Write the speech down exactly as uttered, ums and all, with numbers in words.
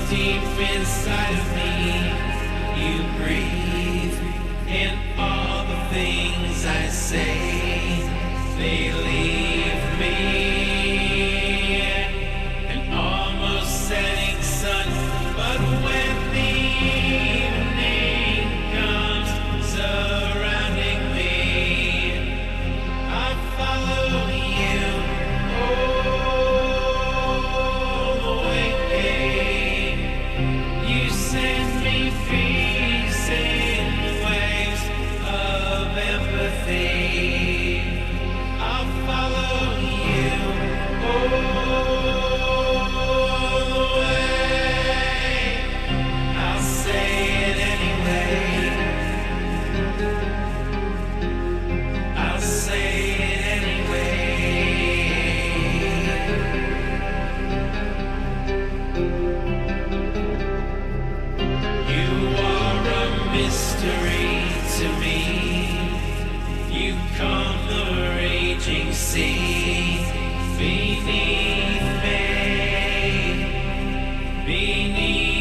deep inside of me. You breathe in all the things I say. They leave me an almost setting sun. But when the evening comes surrounding me, I follow you all the way. You send me freezing waves of empathy. I'll follow you all the way. I'll say it anyway. I'll say it anyway. You are a mystery to me. You calm the raging sea beneath me, beneath